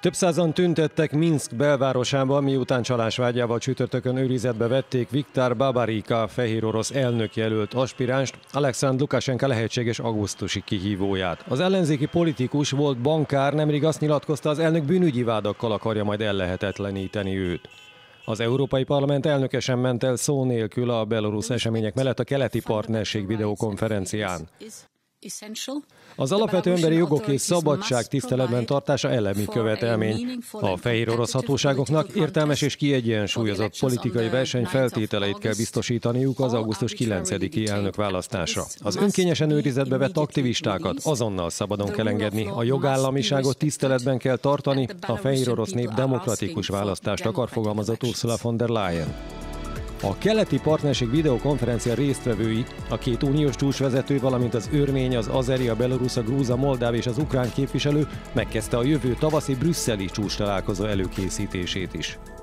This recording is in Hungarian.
Több százan tüntettek Minszk belvárosában, miután csalásvágyával csütörtökön őrizetbe vették Viktor Babarika fehérorosz elnökjelölt aspiránst, Alekszandr Lukasenka lehetséges augusztusi kihívóját. Az ellenzéki politikus, volt bankár, nemrég azt nyilatkozta, az elnök bűnügyi vádakkal akarja majd ellehetetleníteni őt. Az Európai Parlament elnöke sem ment el szó nélkül a belorusz események mellett a keleti partnerség videokonferencián. Az alapvető emberi jogok és szabadság tiszteletben tartása elemi követelmény. A fehérorosz hatóságoknak értelmes és kiegyensúlyozott politikai verseny feltételeit kell biztosítaniuk az augusztus 9-i elnökválasztásra. Az önkényesen őrizetbe vett aktivistákat azonnal szabadon kell engedni, a jogállamiságot tiszteletben kell tartani, a fehérorosz nép demokratikus választást akar, fogalmazott Ursula von der Leyen. A keleti partnerség videokonferencia résztvevői, a két uniós csúcsvezető, valamint az örmény, az azeri, a belorusz, a grúz, a moldáv és az ukrán képviselő megkezdte a jövő tavaszi brüsszeli csúcstalálkozó előkészítését is.